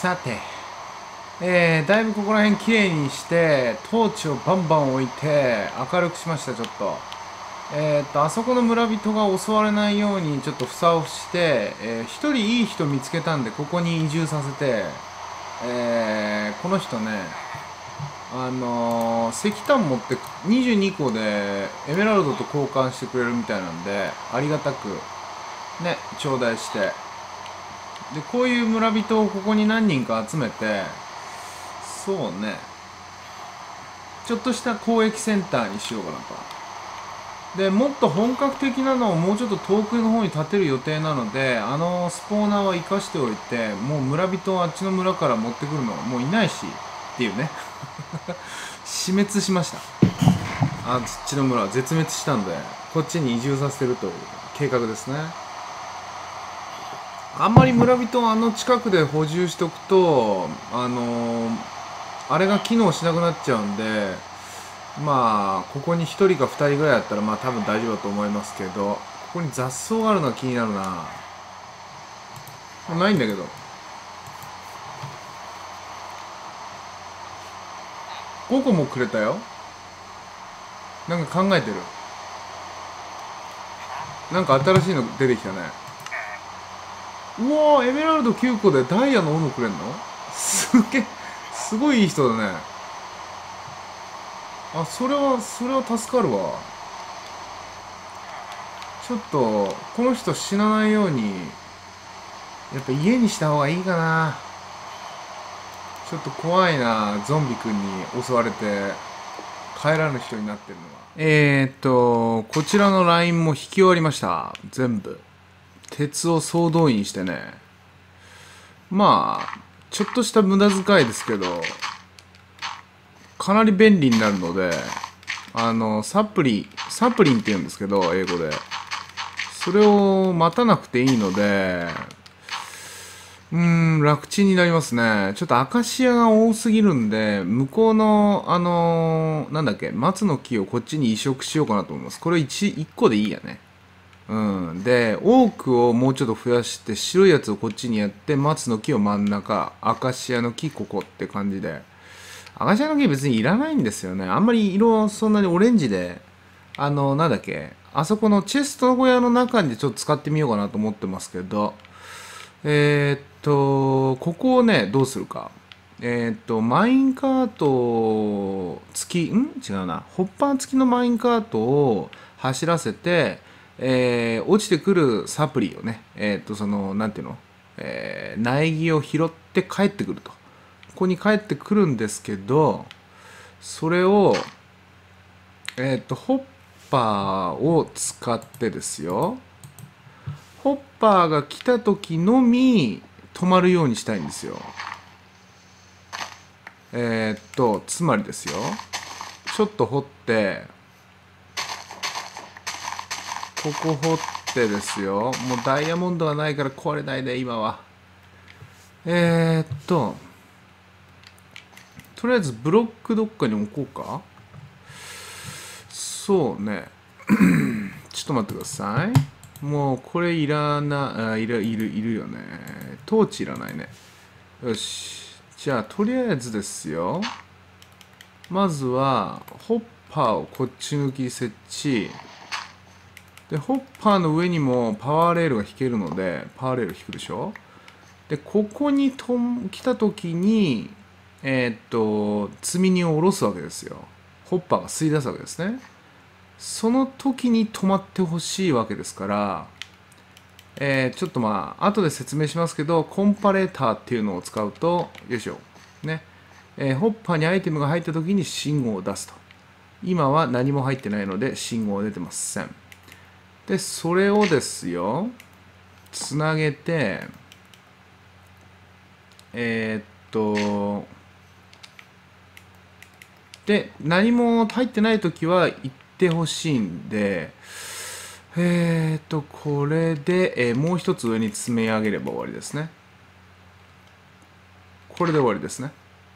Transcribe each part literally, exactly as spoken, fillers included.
さて、えー、だいぶここら辺きれいにしてトーチをバンバン置いて明るくしました。ちょっとえー、っとあそこの村人が襲われないようにちょっと房をして、えー、一人いい人見つけたんでここに移住させて、えー、この人ね、あのー、石炭持ってにじゅうにこでエメラルドと交換してくれるみたいなんで、ありがたくね頂戴して、でこういう村人をここに何人か集めて、そうね、ちょっとした交易センターにしようかなと。でもっと本格的なのをもうちょっと遠くの方に建てる予定なので、あのスポーナーは生かしておいて、もう村人をあっちの村から持ってくるのはもういないしっていうね死滅しました。あっちの村は絶滅したんで、こっちに移住させるという計画ですね。あんまり村人をあの近くで補充しておくと、あのー、あれが機能しなくなっちゃうんで、まあここにひとりかふたりぐらいだったらまあ多分大丈夫だと思いますけど、ここに雑草があるのは気になるな。ないんだけど、ごこもくれたよ。なんか考えてる。なんか新しいの出てきたね。うわー、エメラルドきゅうこでダイヤの斧くれんの？すげえ、すごいいい人だね。あ、それはそれは助かるわ。ちょっとこの人死なないようにやっぱ家にした方がいいかな。ちょっと怖いな、ゾンビくんに襲われて帰らぬ人になってるのは。えー、っとこちらのラインも引き終わりました。全部鉄を総動員してね。まあちょっとした無駄遣いですけどかなり便利になるので、あのサプリサプリンって言うんですけど英語で、それを待たなくていいので、うーん、楽ちんになりますね。ちょっとアカシアが多すぎるんで、向こうの、あのーなんだっけ、松の木をこっちに移植しようかなと思います。これ 1, 1個でいいやね。うん。で、オークをもうちょっと増やして、白いやつをこっちにやって、松の木を真ん中、アカシアの木ここって感じで。アカシアの木別にいらないんですよね。あんまり色そんなにオレンジで、あの、なんだっけ、あそこのチェスト小屋の中にちょっと使ってみようかなと思ってますけど、えーっと、ここをね、どうするか。えーっと、マインカート付き、ん違うな。ホッパー付きのマインカートを走らせて、えー落ちてくるサプリをね、えーっと、その、なんていうの、えー苗木を拾って帰ってくると。ここに帰ってくるんですけど、それを、えーっと、ホッパーを使ってですよ。ホッパーが来た時のみ止まるようにしたいんですよ。えー、っとつまりですよ、ちょっと掘って、ここ掘ってですよ、もうダイヤモンドがないから壊れないで今は。えー、っととりあえずブロックどっかに置こうか。そうねちょっと待ってください。もうこれいらな、あ、いるいるいるよね。トーチいらないね。よし、じゃあとりあえずですよ、まずはホッパーをこっち向き設置で、ホッパーの上にもパワーレールが引けるのでパワーレール引くでしょ。でここにと来た時にえーっと積み荷を下ろすわけですよ。ホッパーが吸い出すわけですね。その時に止まってほしいわけですから、えーちょっとまあ後で説明しますけど、コンパレーターっていうのを使うと、よいしょね、えーホッパーにアイテムが入った時に信号を出すと。今は何も入ってないので信号出てません。でそれをですよ、つなげて、えーっとで何も入ってない時は行ってほしいんで、えーっとこれで、えーもう一つ上に積み上げれば終わりですね。これで終わりですね。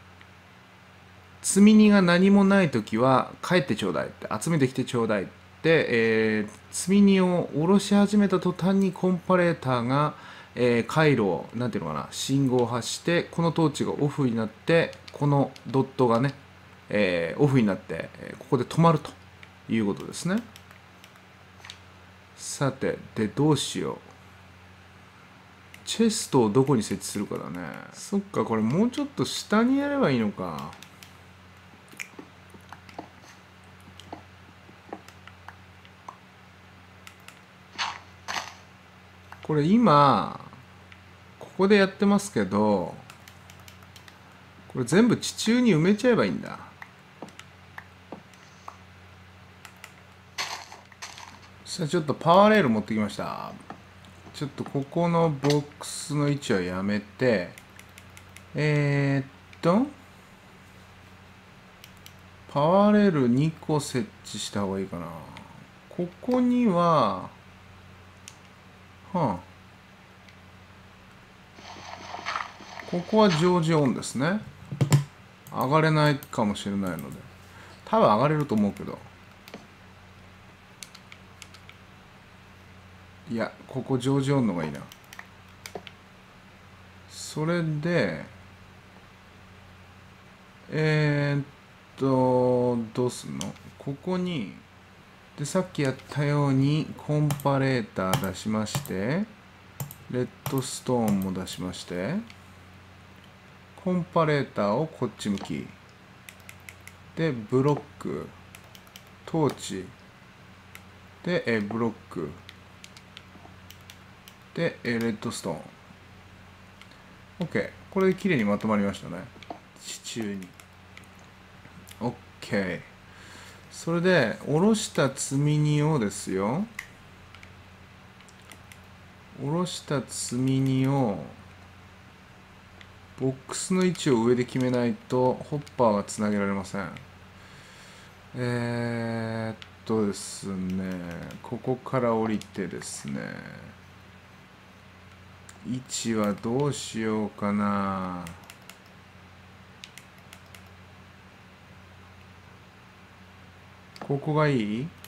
積み荷が何もないときは帰ってちょうだいって、集めてきてちょうだいって、えー積み荷を下ろし始めた途端にコンパレーターが、 えー、回路をなんていうのかな、信号を発して、このトーチがオフになって、このドットがね、えー、オフになって、ここで止まるということですね。さて、でどうしよう。チェストをどこに設置するかだね。そっか、これもうちょっと下にやればいいのか。これ今ここでやってますけど、これ全部地中に埋めちゃえばいいんだ。さあちょっとパワーレール持ってきました。ちょっとここのボックスの位置はやめて、えー、っとパワーレールにこ設置した方がいいかな。ここにははあ、ここは常時オンですね。上がれないかもしれないので、多分上がれると思うけど、いや、ここ常時オンのがいいな。それで、えー、っと、どうすんの？ここに、で、さっきやったように、コンパレーター出しまして、レッドストーンも出しまして、コンパレーターをこっち向き。で、ブロック、トーチ、で、えブロック、で、えレッドストーン。OK。これで綺麗にまとまりましたね。地中に。OK。それで、下ろした積み荷をですよ。下ろした積み荷を、ボックスの位置を上で決めないと、ホッパーがつなげられません。えー、っとですね、ここから降りてですね、位置はどうしようかな。ここがいい？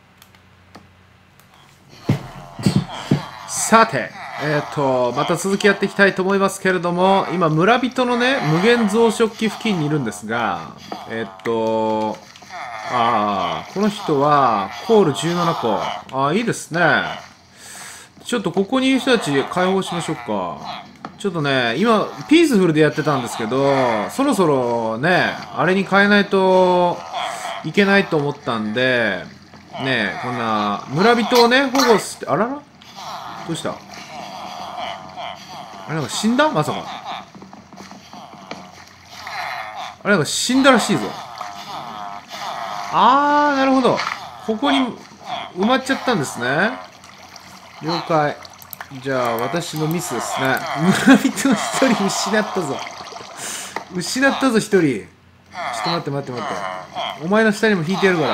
さて、えっと、また続きやっていきたいと思いますけれども、今、村人のね、無限増殖機付近にいるんですが、えっと、ああ、この人は、コールじゅうななこ。ああ、いいですね。ちょっとここにいる人たち解放しましょうか。ちょっとね、今、ピースフルでやってたんですけど、そろそろね、あれに変えないといけないと思ったんで、ね、こんな、村人をね、保護して、あららどうした？あれなんか死んだ？まさか。あれなんか死んだらしいぞ。あー、なるほど。ここに埋まっちゃったんですね。了解。じゃあ、私のミスですね。村人一人失ったぞ。失ったぞ、一人。ちょっと待って待って待って。お前の下にも引いてやるから。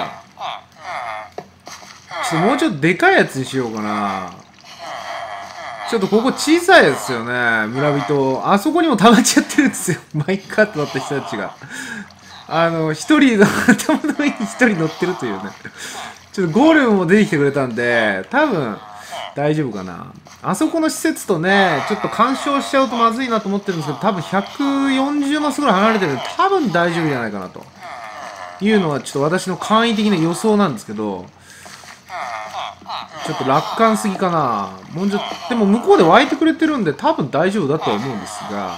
ちょっともうちょっとでかいやつにしようかな。ちょっとここ小さいですよね、村人。あそこにも溜まっちゃってるんですよ。マイカットだった人たちが。あの、一人の頭の上に一人乗ってるというね。ちょっとゴーレムも出てきてくれたんで、多分、大丈夫かな。あそこの施設とね、ちょっと干渉しちゃうとまずいなと思ってるんですけど、多分ひゃくよんじゅうマスぐらい離れてるんで、多分大丈夫じゃないかなと。いうのはちょっと私の簡易的な予想なんですけど、ちょっと楽観すぎかな。もうちょっと、でも向こうで湧いてくれてるんで、多分大丈夫だとは思うんですが、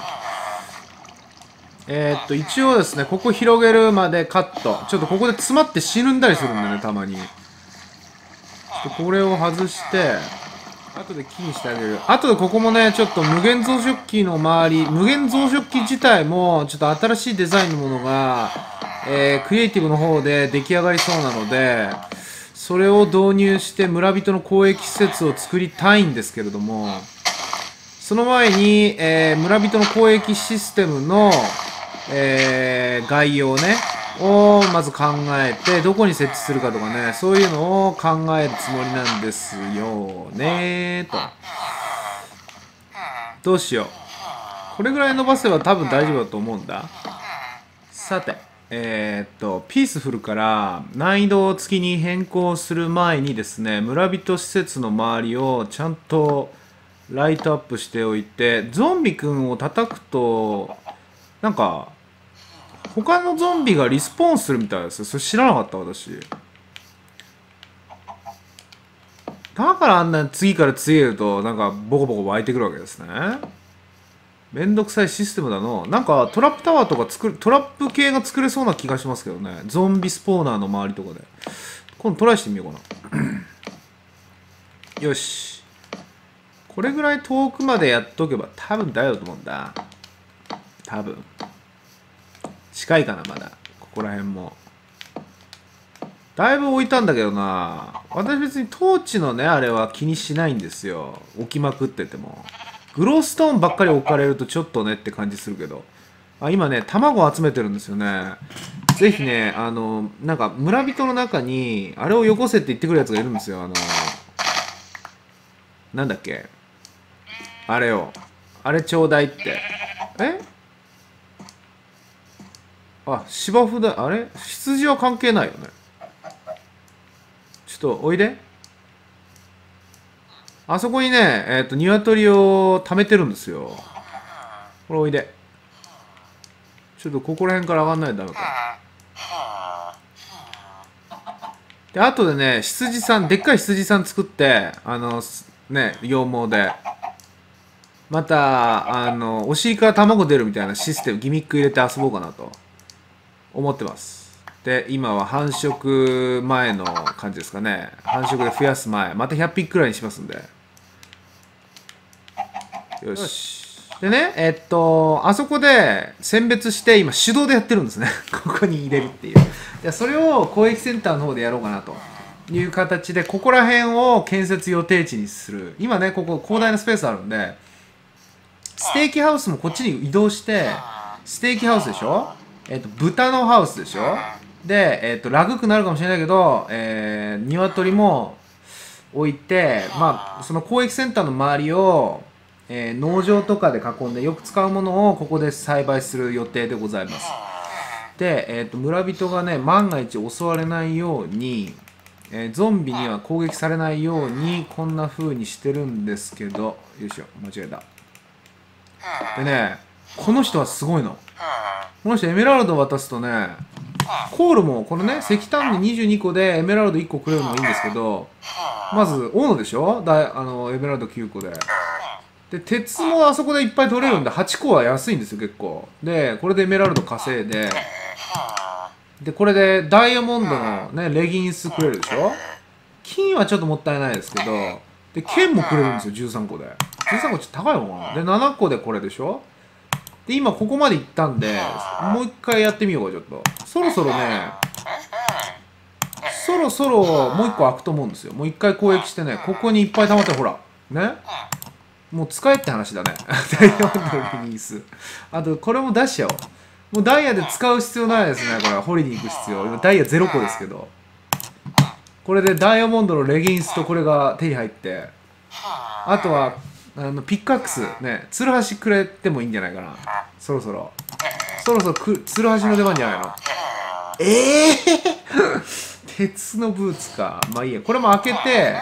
えー、っと、一応ですね、ここ広げるまでカット。ちょっとここで詰まって死ぬんだりするんでね、たまに。ちょっとこれを外して、後で木にしてあげる。後でここもね、ちょっと無限増殖機の周り、無限増殖機自体も、ちょっと新しいデザインのものが、えー、クリエイティブの方で出来上がりそうなので、それを導入して村人の交易施設を作りたいんですけれども、その前に、えー、村人の交易システムの、えー、概要ね、をまず考えて、どこに設置するかとかね、そういうのを考えるつもりなんですよねと。どうしよう。これぐらい伸ばせば多分大丈夫だと思うんだ。さて、えー、っと、ピースフルから難易度付きに変更する前にですね、村人施設の周りをちゃんとライトアップしておいて、ゾンビくんを叩くとなんか他のゾンビがリスポーンするみたいですよ。それ知らなかった私。だからあんな次から次へるとなんかボコボコ湧いてくるわけですね。めんどくさいシステムだの。なんかトラップタワーとか作る、トラップ系が作れそうな気がしますけどね。ゾンビスポーナーの周りとかで。今度トライしてみようかな。よし。これぐらい遠くまでやっとけば多分大丈夫だと思うんだ。多分。近いかな、まだ。ここら辺も。だいぶ置いたんだけどな。私別にトーチのね、あれは気にしないんですよ。置きまくってても。グローストーンばっかり置かれるとちょっとねって感じするけど。あ、今ね、卵を集めてるんですよね。ぜひね、あの、なんか村人の中に、あれをよこせって言ってくるやつがいるんですよ。あの、なんだっけ。あれを。あれちょうだいって。えあ、芝生だ。あれ羊は関係ないよね。ちょっと、おいで。あそこにね、えっと、鶏を貯めてるんですよ。これおいで。ちょっとここら辺から上がんないとダメか。で、あとでね、羊さん、でっかい羊さん作って、あの、ね、羊毛で。また、あの、お尻から卵出るみたいなシステム、ギミック入れて遊ぼうかなと思ってます。で、今は繁殖前の感じですかね。繁殖で増やす前。またひゃっぴきくらいにしますんで。よし。でね、えっと、あそこで選別して、今手動でやってるんですね。ここに入れるっていう。でそれを公益センターの方でやろうかなという形で、ここら辺を建設予定地にする。今ね、ここ広大なスペースあるんで、ステーキハウスもこっちに移動して、ステーキハウスでしょ、えっと、豚のハウスでしょで、えっと、ラグくなるかもしれないけど、えー、鶏も置いて、まあ、その公益センターの周りを、えー、農場とかで囲んでよく使うものをここで栽培する予定でございます。で、えー、と村人がね万が一襲われないように、えー、ゾンビには攻撃されないようにこんな風にしてるんですけど、よいしょ間違えた。でね、この人はすごいの。この人エメラルド渡すとね、コールもこのね石炭でにじゅうにこでエメラルドいっこくれるのがいいんですけど、まず斧でしょ、だあのエメラルドきゅうこで。で鉄もあそこでいっぱい取れるんではちこは安いんですよ結構。でこれでエメラルド稼いで、でこれでダイヤモンドのねレギンスくれるでしょ。金はちょっともったいないですけど、で剣もくれるんですよじゅうさんこで。じゅうさんこちょっと高いのかな。でななこでこれでしょ。で今ここまで行ったんでもう一回やってみようか。ちょっとそろそろね、そろそろもう一個開くと思うんですよ。もう一回攻撃してね、ここにいっぱい溜まって、ほらね、もう使えって話だね。ダイヤモンドのリリース。あと、これも出しちゃおう。もうダイヤで使う必要ないですね、これ。掘りに行く必要。今、ダイヤゼロこですけど。これでダイヤモンドのレギンスとこれが手に入って、あとは、あのピックアックス、ね、ツルハシくれてもいいんじゃないかな。そろそろ。そろそろくツルハシの出番じゃないの。ええー鉄のブーツか。まあいいや。これも開けて、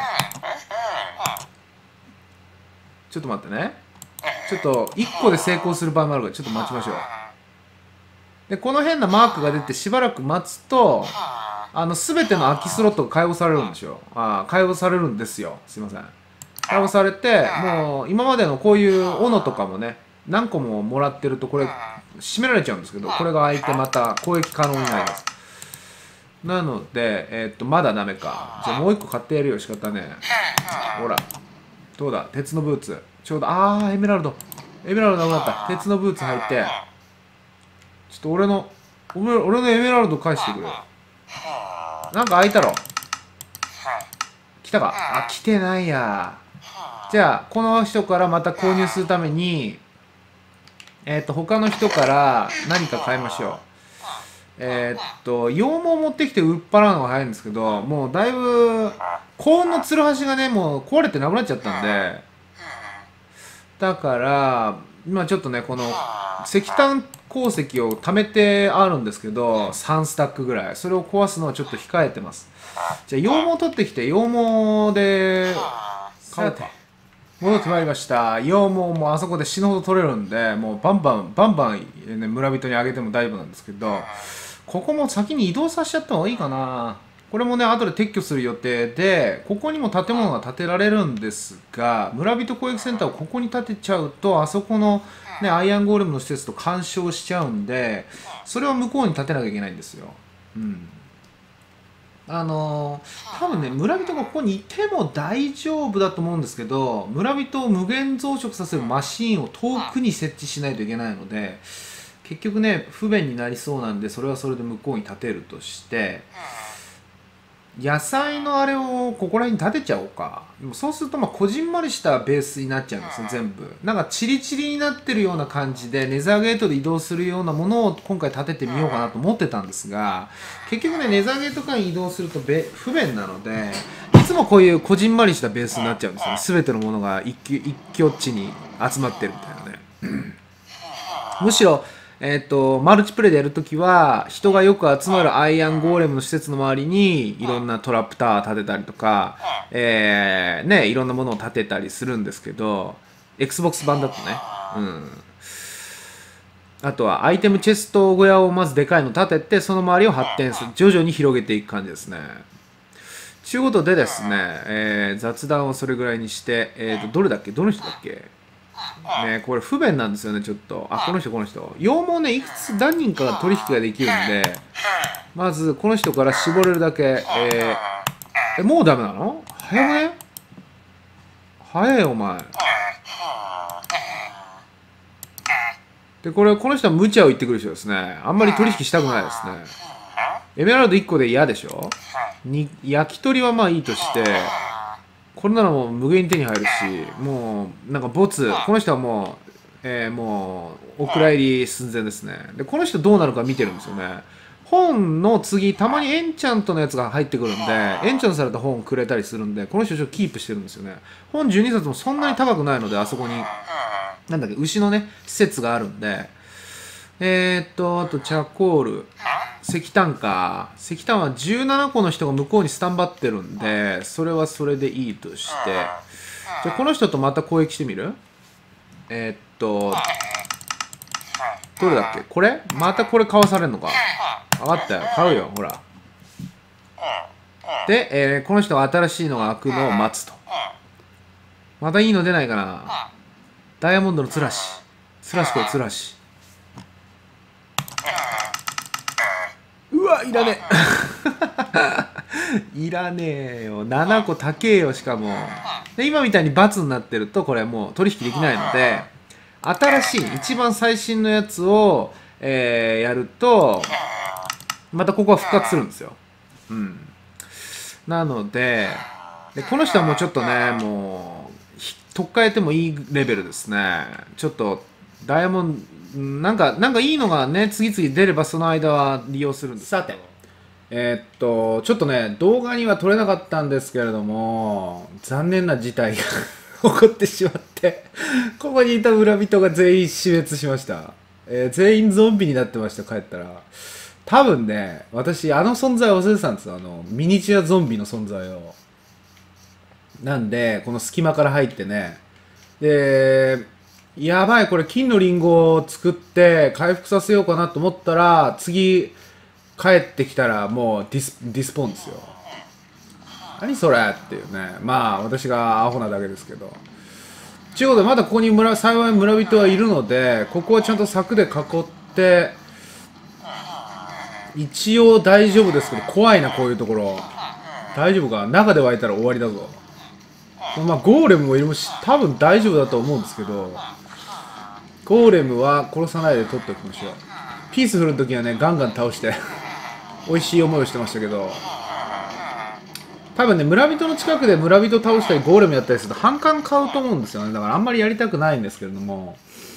ちょっと待ってね。ちょっといっこで成功する場合もあるからちょっと待ちましょう。でこの変なマークが出てしばらく待つと、あの全ての空きスロットが解放されるんでしょ。ああ解放されるんですよ。すいません。解放されて、もう今までのこういう斧とかもね何個ももらってるとこれ閉められちゃうんですけど、これが開いてまた攻撃可能になります。なので、えー、っとまだダメか。じゃあもういっこ買ってやるよ。仕方ねえ。ほらどうだ、鉄のブーツちょうど。あーエメラルドエメラルドなくなった。鉄のブーツ履いて、ちょっと俺の俺俺のエメラルド返してくれ。なんか開いたろ。来たか。あ来てないや。じゃあこの人からまた購入するために、えっと他の人から何か買いましょう。えー、っと羊毛持ってきて売っ払うのが早いんですけど、もうだいぶ高温のツルハシがねもう壊れてなくなっちゃったんで、だから今ちょっとねこの石炭鉱石を貯めてあるんですけどさんスタックぐらい、それを壊すのはちょっと控えてます。じゃあ羊毛取ってきて羊毛で買うか。 戻ってまいりました。羊毛もあそこで死ぬほど取れるんで、もうバンバン、バンバン、ね、村人にあげても大丈夫なんですけど、ここも先に移動させちゃった方がいいかな。これもね、後で撤去する予定で、ここにも建物が建てられるんですが、村人攻撃センターをここに建てちゃうと、あそこの、ね、アイアンゴーレムの施設と干渉しちゃうんで、それを向こうに建てなきゃいけないんですよ。うん。あのー、多分ね、村人がここにいても大丈夫だと思うんですけど、村人を無限増殖させるマシーンを遠くに設置しないといけないので、結局ね、不便になりそうなんで、それはそれで向こうに建てるとして、野菜のあれをここら辺に建てちゃおうか。でもそうするとまあこじんまりしたベースになっちゃうんですよ、全部。なんかチリチリになってるような感じでネザーゲートで移動するようなものを今回建ててみようかなと思ってたんですが、結局ね、ネザーゲート間移動するとべ不便なので、いつもこういうこじんまりしたベースになっちゃうんですよね。全てのものが一挙一挙地に集まってるみたいなね。むしろえっと、マルチプレイでやるときは、人がよく集まるアイアンゴーレムの施設の周りに、いろんなトラップタワー建てたりとか、えー、ね、いろんなものを建てたりするんですけど、Xbox 版だとね、うん。あとは、アイテムチェスト小屋をまずでかいの建てて、その周りを発展する。徐々に広げていく感じですね。ちゅうことでですね、えー、雑談をそれぐらいにして、えーと、どれだっけどの人だっけね、これ不便なんですよね、ちょっと。あ、この人、この人。羊毛ね、いくつ何人かが取引ができるんで、まず、この人から絞れるだけ、えー、え、もうダメなの早くね早いよ、お前。で、これ、この人は無茶を言ってくる人ですね。あんまり取引したくないですね。エメラルドいっこで嫌でしょに焼き鳥はまあいいとして、これならもう無限に手に入るし、もうなんかボツ、この人はもう、えー、もうお蔵入り寸前ですね。で、この人どうなるか見てるんですよね。本の次、たまにエンチャントのやつが入ってくるんで、エンチャントされた本くれたりするんで、この人ちょっとキープしてるんですよね。本じゅうにさつもそんなに高くないので、あそこに、なんだっけ、牛のね、施設があるんで、えー、っと、あと、チャコール。石炭か。石炭はじゅうななこの人が向こうにスタンバってるんで、それはそれでいいとして。じゃあ、この人とまた攻撃してみるえー、っと、どれだっけこれまたこれ買わされんのか。分かったよ。買うよ。ほら。で、えー、この人が新しいのが開くのを待つと。またいいの出ないかな。ダイヤモンドのつらし。つらしこれつらし。うわ、いらねえいらねえよ。ななこ高えよ、しかも。で、今みたいに×になってると、これもう取引できないので、新しい、一番最新のやつを、えー、やると、またここは復活するんですよ。うん。なので、でこの人はもうちょっとね、もう、取っ替えてもいいレベルですね。ちょっと、ダイヤモンド、なんか、なんかいいのがね、次々出ればその間は利用するんです。さて、えー、っと、ちょっとね、動画には撮れなかったんですけれども、残念な事態が起こってしまって、ここにいた村人が全員死滅しました。えー、全員ゾンビになってました、帰ったら。多分ね、私、あの存在を忘れてたんですよ。あの、ミニチュアゾンビの存在を。なんで、この隙間から入ってね、で、やばい、これ金のリンゴを作って回復させようかなと思ったら、次帰ってきたらもうディス、ディスポンですよ。何それっていうね。まあ私がアホなだけですけど。ということでまだここに村、幸い村人はいるので、ここはちゃんと柵で囲って、一応大丈夫ですけど、怖いなこういうところ。大丈夫か中で湧いたら終わりだぞ。まあゴーレムもいるし、多分大丈夫だと思うんですけど、ゴーレムは殺さないで取っておきましょう。ピースフルの時はね、ガンガン倒して美味しい思いをしてましたけど、多分ね、村人の近くで村人倒したりゴーレムやったりすると反感買うと思うんですよね。だからあんまりやりたくないんですけれども、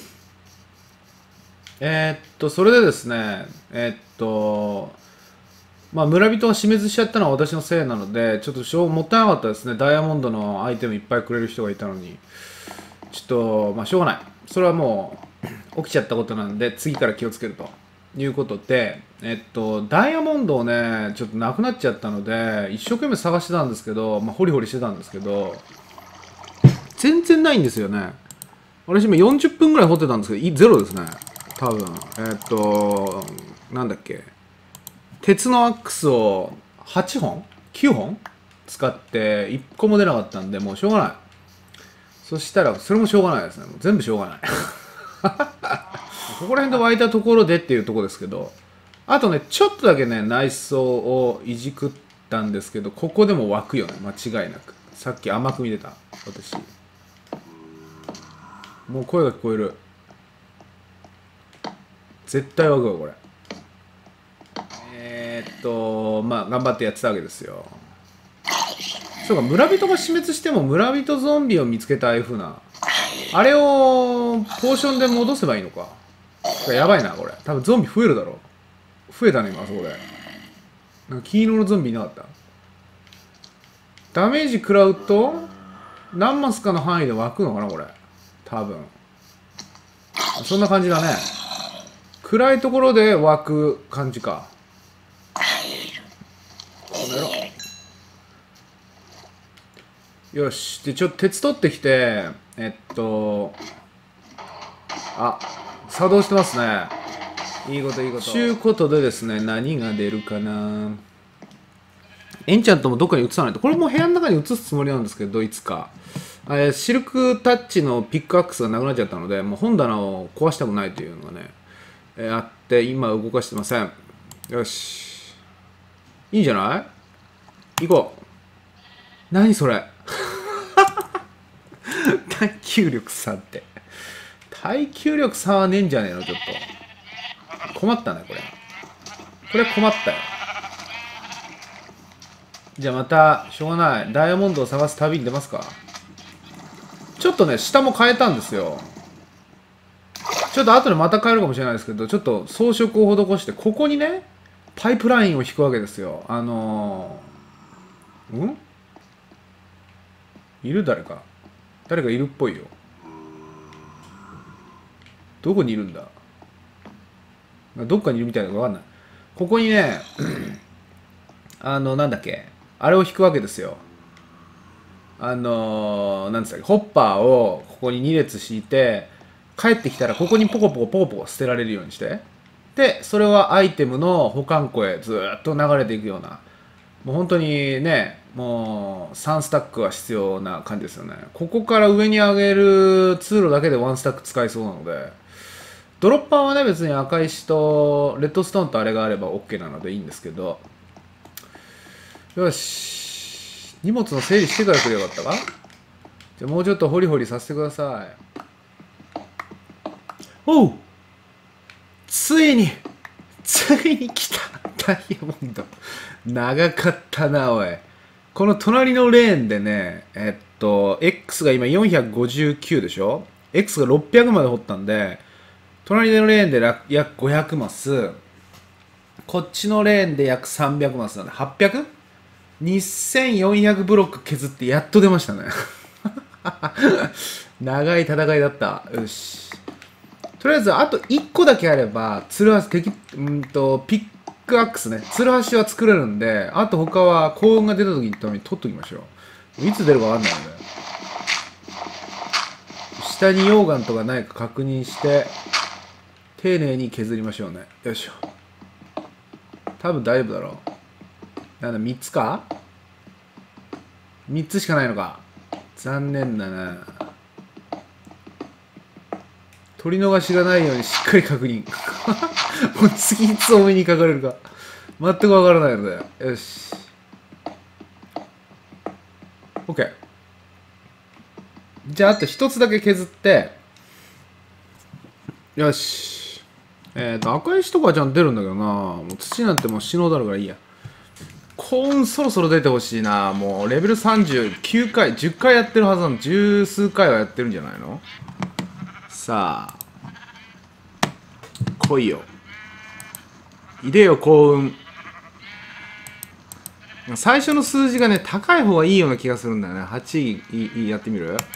えー、っとそれでですね、えー、っとまあ村人が死滅しちゃったのは私のせいなので、ちょっとしょうもったいなかったですね。ダイヤモンドのアイテムいっぱいくれる人がいたのに、ちょっとまあしょうがない。それはもう起きちゃったことなんで、次から気をつけるということで、えっとダイヤモンドをねちょっとなくなっちゃったので、一生懸命探してたんですけど、まあ、ホリホリしてたんですけど、 全然ないんですよね。私今よんじゅっぷんぐらい掘ってたんですけど、いゼロですね。多分。えーっと、なんだっけ。鉄のアックスをはっぽん ?きゅう 本使っていっこも出なかったんで、もうしょうがない。そしたら、それもしょうがないですね。もう全部しょうがない。ここら辺で湧いたところでっていうところですけど、あとね、ちょっとだけね、内装をいじくったんですけど、ここでも湧くよね、間違いなく。さっき甘く見てた、私。もう声が聞こえる。絶対湧くわ、これ。えー、っと、まあ、頑張ってやってたわけですよ。そうか、村人が死滅しても村人ゾンビを見つけたああいう風な。あれをポーションで戻せばいいのか。やばいな、これ。多分ゾンビ増えるだろう。増えたね、今、あそこで。なんか金色のゾンビいなかった。ダメージ食らうと、何マスかの範囲で湧くのかな、これ。多分。そんな感じだね。暗いところで湧く感じか。この野郎。よし。で、ちょっと鉄取ってきて、えっと、あ、作動してますね。いいこといいこと。ということでですね、何が出るかな。エンチャントもどっかに移さないと。これも部屋の中に移すつもりなんですけど、いつか。えシルクタッチのピックアックスがなくなっちゃったので、もう本棚を壊したくないというのがね、えー、あって、今動かしてません。よし。いいんじゃない行こう。何それ耐久力さんって。耐久力さんはねえんじゃねえのちょっと。困ったね、これ。これ困ったよ。じゃあまた、しょうがない。ダイヤモンドを探す旅に出ますか。ちょっとね、下も変えたんですよ。ちょっと後でまた変えるかもしれないですけど、ちょっと装飾を施して、ここにね、パイプラインを引くわけですよ。あのー、んいる誰か。誰かいるっぽいよ。どこにいるんだ。どっかにいるみたいなのかわかんない。ここにね、あの、なんだっけ。あれを引くわけですよ。あのー、なんですか、ホッパーをここにに列敷いて、帰ってきたらここにポコポコポコポコ捨てられるようにして、で、それはアイテムの保管庫へずーっと流れていくような、もう本当にね、もうさんスタックは必要な感じですよね。ここから上に上げる通路だけでワンスタック使いそうなので、ドロッパーはね、別に赤石とレッドストーンとあれがあれば OK なのでいいんですけど、よし。荷物の整理してから来ればよかったか。じゃあもうちょっとホリホリさせてください。おう、ついについに来たダイヤモンド。長かったなおい。この隣のレーンでね、えっと X が今よんひゃくごじゅうきゅうでしょ。 X がろっぴゃくまで掘ったんで、隣のレーンで約ごひゃくマス、こっちのレーンで約さんびゃくマスなんで はっぴゃく?にせんよんひゃく ブロック削ってやっと出ましたね。長い戦いだった。よし。とりあえずあといっこだけあれば、ツルハシ、うんと、ピックアックスね。ツルハシは作れるんで、あと他は幸運が出た時のために取っときましょう。いつ出るかわかんないので。下に溶岩とかないか確認して、丁寧に削りましょうね。よいしょ。多分大丈夫だろう。なんだ、みっつか ?みっ つしかないのか。残念だな。取り逃しがないようにしっかり確認。もう次いつお目にかかれるか。全くわからないので。よし。OK。じゃあ、あと一つだけ削って、よし。えっと、赤石とかはちゃんと出るんだけどな。もう土なんてもう死のうだるからいいや。幸運そろそろ出てほしいな。もうレベルさんじゅうきゅうかい、じゅっかいやってるはずなの。十数回はやってるんじゃないの。さあ。来いよ。いでよ、幸運。最初の数字がね、高い方がいいような気がするんだよね。はちい、いいやってみる。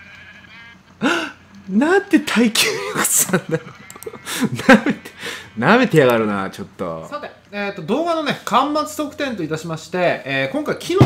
なんて耐久力さんだろう。なめて、なめてやがるな、ちょっと。さて、えーと、動画のね、端末特典といたしまして、えー、今回木のね、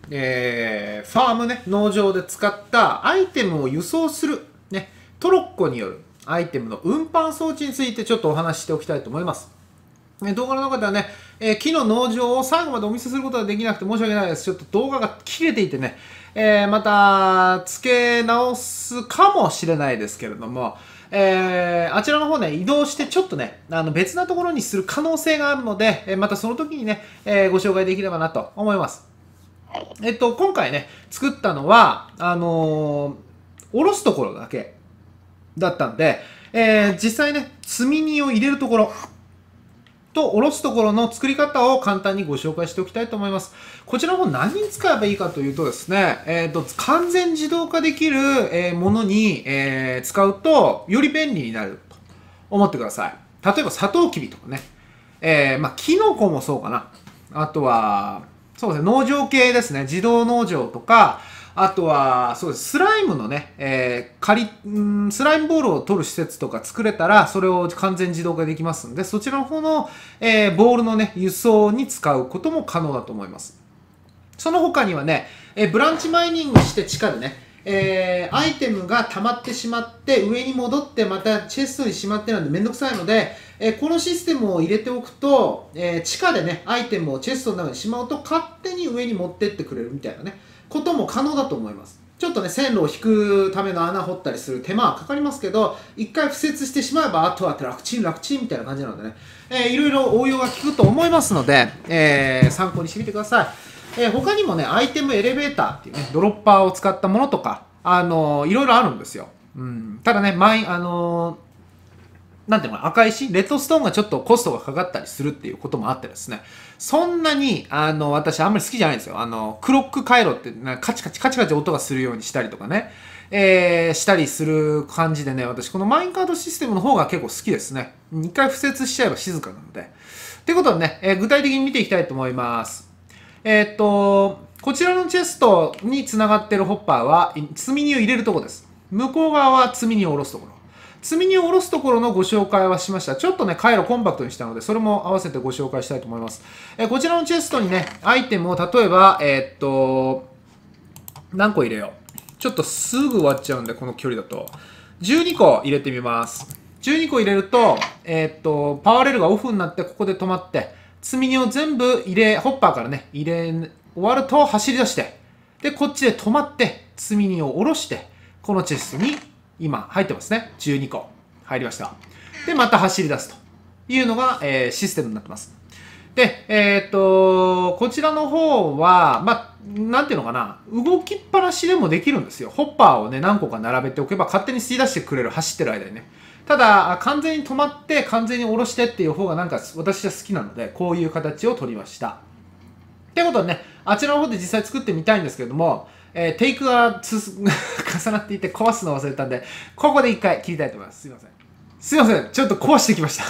えー、ファームね、農場で使ったアイテムを輸送する、ね、トロッコによるアイテムの運搬装置についてちょっとお話ししておきたいと思います。え動画の中ではね、えー、木の農場を最後までお見せすることができなくて申し訳ないです。ちょっと動画が切れていてね、えー、また付け直すかもしれないですけれども、えー、あちらの方ね、移動してちょっとね、あの別なところにする可能性があるので、えまたその時にね、えー、ご紹介できればなと思います。えっと、今回ね、作ったのは、あのー、おろすところだけだったんで、えー、実際ね、積み荷を入れるところとおろすところの作り方を簡単にご紹介しておきたいと思います。こちらの方何に使えばいいかというとですね、えっと、完全自動化できる、えー、ものに、えー、使うとより便利になると思ってください。例えば、サトウキビとかね、えー、まあ、キノコもそうかな。あとは、そうですね、農場系ですね。自動農場とか、あとは、そうです、スライムのね、えー、仮、んスライムボールを取る施設とか作れたら、それを完全自動化できますんで、そちらの方の、えー、ボールのね、輸送に使うことも可能だと思います。その他にはね、えー、ブランチマイニングして地下でね、えー、アイテムが溜まってしまって上に戻ってまたチェストにしまってなんでめんどくさいので、えー、このシステムを入れておくと、えー、地下でねアイテムをチェストの中にしまうと勝手に上に持ってってくれるみたいなねことも可能だと思います。ちょっとね線路を引くための穴掘ったりする手間はかかりますけど、一回敷設してしまえばあとは楽ちん楽ちんみたいな感じなのでね、えー、いろいろ応用が効くと思いますので、えー、参考にしてみてください。えー、他にもね、アイテムエレベーターっていうね、ドロッパーを使ったものとか、あのー、いろいろあるんですよ。うん。ただね、マイ、あのー、なんていうのかな、赤石レッドストーンがちょっとコストがかかったりするっていうこともあってですね、そんなに、あの、私あんまり好きじゃないんですよ。あの、クロック回路ってなカチカチカチカチ音がするようにしたりとかね、えー、したりする感じでね、私このマインカードシステムの方が結構好きですね。一回敷設しちゃえば静かなので。ということでね、えー、具体的に見ていきたいと思います。えー、っと、こちらのチェストにつながっているホッパーは積み荷を入れるところです。向こう側は積み荷を下ろすところ。積み荷を下ろすところのご紹介はしました。ちょっとね、回路コンパクトにしたので、それも合わせてご紹介したいと思います。えー、こちらのチェストにね、アイテムを例えば、えー、っと、何個入れよう。ちょっとすぐ終わっちゃうんで、この距離だと。じゅうにこ入れてみます。じゅうにこ入れると、えー、っと、パワーレールがオフになって、ここで止まって、積み荷を全部入れ、ホッパーからね、入れ終わると走り出して、で、こっちで止まって、積み荷を下ろして、このチェストに今入ってますね。じゅうにこ入りました。で、また走り出すというのが、えー、システムになってます。で、えー、っと、こちらの方は、まあ、なんていうのかな、動きっぱなしでもできるんですよ。ホッパーをね、何個か並べておけば勝手に吸い出してくれる、走ってる間にね。ただ、完全に止まって完全に下ろしてっていう方がなんか私は好きなので、こういう形を取りました。ということでね、あちらの方で実際作ってみたいんですけれども、えー、テイクが重なっていて壊すの忘れたんで、ここで一回切りたいと思います。すいません。すいません。ちょっと壊してきました。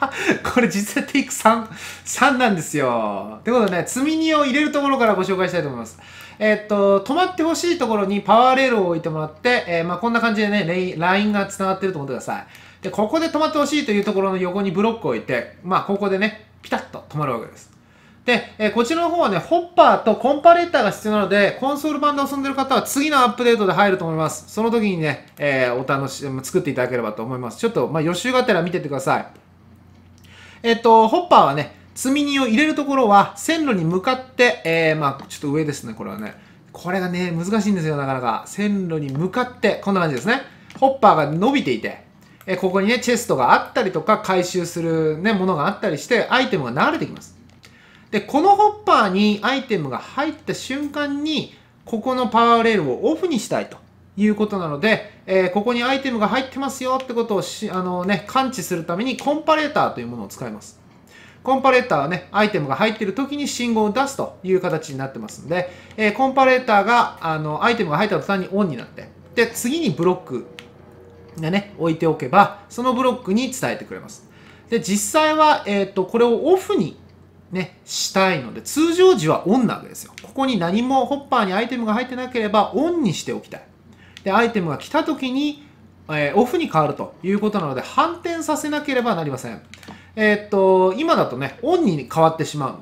これ実際テイクさん、さんなんですよ。ということでね、積み荷を入れるところからご紹介したいと思います。えー、っと、止まってほしいところにパワーレールを置いてもらって、えー、まあこんな感じでね、ラインが繋がってると思ってください。で、ここで止まってほしいというところの横にブロックを置いて、まあここでね、ピタッと止まるわけです。で、えー、こちらの方はね、ホッパーとコンパレーターが必要なので、コンソール版で遊んでる方は次のアップデートで入ると思います。その時にね、えー、お楽しみ、作っていただければと思います。ちょっと、まあ予習がてら見ててください。えっと、ホッパーはね、積み荷を入れるところは線路に向かって、えー、まあちょっと上ですね、これはね。これがね、難しいんですよ、なかなか。線路に向かって、こんな感じですね。ホッパーが伸びていて、えここにね、チェストがあったりとか、回収するね、ものがあったりして、アイテムが流れてきます。で、このホッパーにアイテムが入った瞬間に、ここのパワーレールをオフにしたいということなので、えー、ここにアイテムが入ってますよってことをし、あのね、感知するためにコンパレーターというものを使います。コンパレーターはね、アイテムが入っている時に信号を出すという形になってますので、えー、コンパレーターが、あの、アイテムが入った途端にオンになって、で、次にブロックでね、置いておけば、そのブロックに伝えてくれます。で、実際は、えっと、これをオフにね、したいので、通常時はオンなわけですよ。ここに何もホッパーにアイテムが入ってなければオンにしておきたい。で、アイテムが来た時に、えー、オフに変わるということなので、反転させなければなりません。えー、っと、今だとね、オンに変わってしまうので、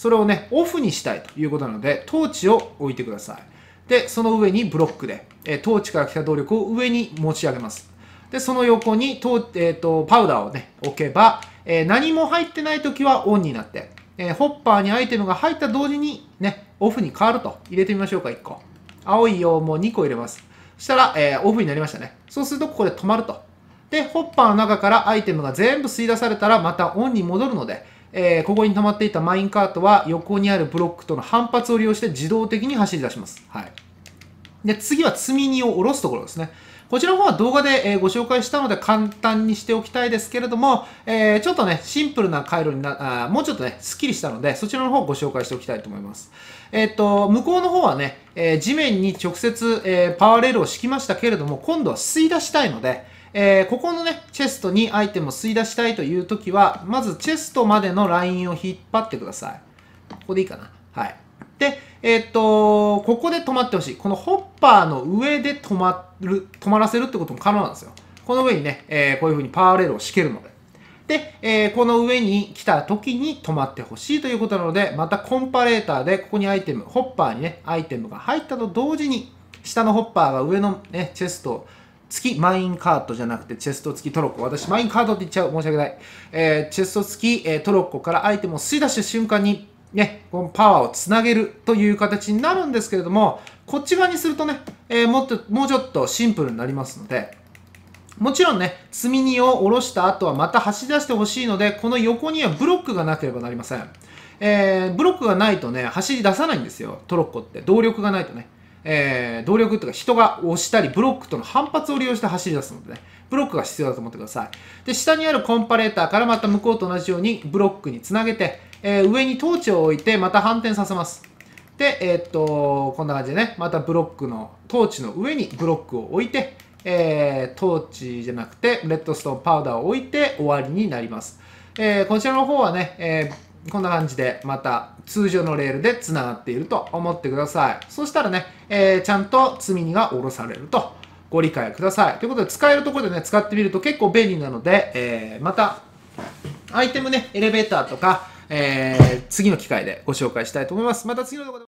それをね、オフにしたいということなので、トーチを置いてください。で、その上にブロックで、えー、トーチから来た動力を上に持ち上げます。で、その横にト、えー、とパウダーをね、置けば、えー、何も入ってないときはオンになって、えー、ホッパーにアイテムが入った同時にね、オフに変わると。入れてみましょうか、いっこ。青い用もにこ入れます。そしたら、えー、オフになりましたね。そうすると、ここで止まると。で、ホッパーの中からアイテムが全部吸い出されたら、またオンに戻るので、えー、ここに止まっていたマインカートは、横にあるブロックとの反発を利用して自動的に走り出します。はい。で、次は積み荷を下ろすところですね。こちらの方は動画でご紹介したので簡単にしておきたいですけれども、えー、ちょっとね、シンプルな回路にな、あもうちょっとね、スッキリしたので、そちらの方をご紹介しておきたいと思います。えっと、向こうの方はね、えー、地面に直接、えー、パワーレールを敷きましたけれども、今度は吸い出したいので、えー、ここのね、チェストにアイテムを吸い出したいというときは、まずチェストまでのラインを引っ張ってください。ここでいいかな。はい。で、えー、っと、ここで止まってほしい。このホッパーの上で止まる、止まらせるってことも可能なんですよ。この上にね、えー、こういう風にパワーレールを敷けるので。で、えー、この上に来た時に止まってほしいということなので、またコンパレーターでここにアイテム、ホッパーにね、アイテムが入ったと同時に、下のホッパーが上のね、チェスト、付きマインカートじゃなくてチェスト付きトロッコ。私、マインカートって言っちゃう。申し訳ない。えー、チェスト付き、えー、トロッコからアイテムを吸い出した瞬間に、ね、このパワーをつなげるという形になるんですけれども、こっち側にするとね、えー、もっと、もうちょっとシンプルになりますので、もちろんね、積み荷を下ろした後はまた走り出してほしいので、この横にはブロックがなければなりません。えー、ブロックがないとね、走り出さないんですよ、トロッコって。動力がないとね。えー、動力というか人が押したり、ブロックとの反発を利用して走り出すのでね、ブロックが必要だと思ってください。で、下にあるコンパレーターからまた向こうと同じようにブロックにつなげて、えー、上にトーチを置いてまた反転させます。で、えー、っと、こんな感じでね、またブロックの、トーチの上にブロックを置いて、えー、トーチじゃなくて、レッドストーンパウダーを置いて終わりになります。えー、こちらの方はね、えー、こんな感じでまた通常のレールでつながっていると思ってください。そしたらね、えー、ちゃんと積み荷が下ろされるとご理解ください。ということで、使えるところでね、使ってみると結構便利なので、えー、また、アイテムね、エレベーターとか、えー、次の機会でご紹介したいと思います。また次の動画で